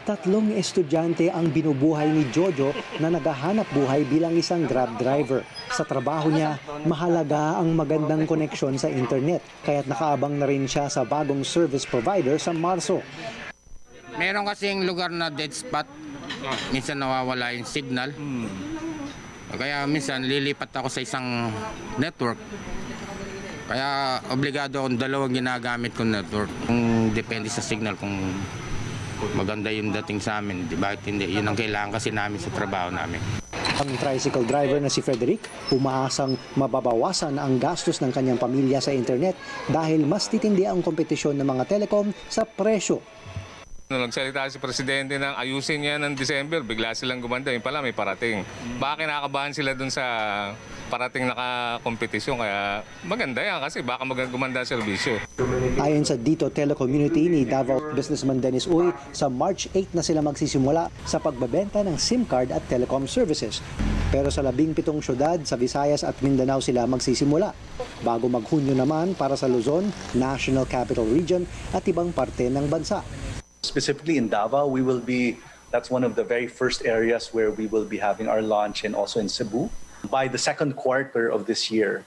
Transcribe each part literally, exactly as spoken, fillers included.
Tatlong estudyante ang binubuhay ni Jojo na naghahanap buhay bilang isang Grab driver. Sa trabaho niya, mahalaga ang magandang koneksyon sa internet, kaya't nakaabang na rin siya sa bagong service provider sa Marso. Meron kasing lugar na dead spot, minsan nawawala yung signal. Kaya minsan lilipat ako sa isang network. Kaya obligado akong dalawang ginagamit kong network. Kung depende sa signal kung maganda yung dating sa amin, di ba? Hindi, yun ang kailangan kasi namin sa trabaho namin. Ang tricycle driver na si Frederick, umaasang mababawasan ang gastos ng kanyang pamilya sa internet dahil mas titindi ang kompetisyon ng mga telecom sa presyo. Nung nagsalita si Presidente ng ayusin niya ng December, bigla silang gumanda. Yung pala may parating. Baka kinakabahan sila dun sa parating nakakompetisyon. Kaya maganda yan kasi baka gumanda ang serbisyo. Ayon sa Dito Telecommunity ni Davao businessman Dennis Uy, sa March eight na sila magsisimula sa pagbebenta ng SIM card at telecom services. Pero sa labing pitong syudad sa Visayas at Mindanao sila magsisimula. Bago mag-Hunyo naman para sa Luzon, National Capital Region at ibang parte ng bansa. Specifically in Davao, we will be, that's one of the very first areas where we will be having our launch, and also in Cebu. By the second quarter of this year,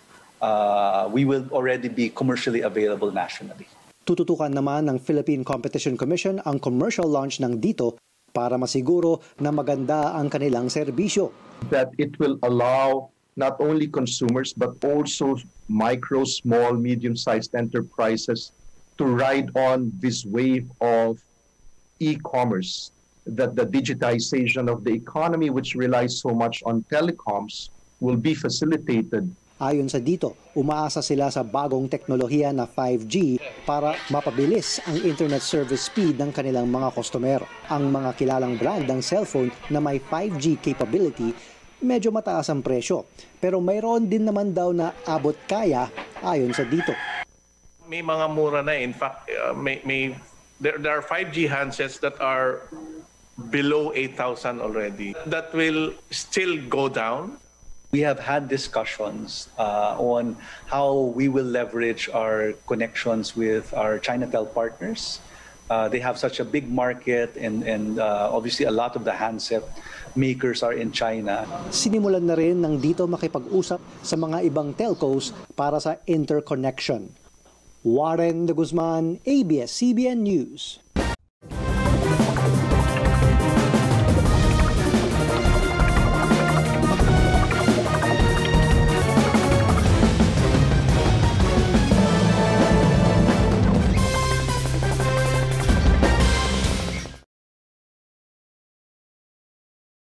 uh, we will already be commercially available nationally. Tututukan naman ng Philippine Competition Commission ang commercial launch ng Dito para masiguro na maganda ang kanilang serbisyo. That it will allow not only consumers but also micro, small, medium-sized enterprises to ride on this wave of e-commerce, that the digitization of the economy, which relies so much on telecoms, will be facilitated. Ayon sa Dito, umaasa sila sa bagong teknolohiya na five G para mapabilis ang internet service speed ng kanilang mga customer. Ang mga kilalang brand ng cellphone na may five G capability, medyo mataas ang presyo. Pero mayroon din naman daw na abot kaya ayon sa Dito. May mga mura na, in fact, uh, may, may There, there are five G handsets that are below eight thousand already. That will still go down. We have had discussions uh, on how we will leverage our connections with our Chinatel partners. Uh, they have such a big market, and, and uh, obviously a lot of the handset makers are in China. Sinimulan na rin ng Dito makipag-usap sa mga ibang telcos para sa interconnection. Warren de Guzman, A B S C B N News.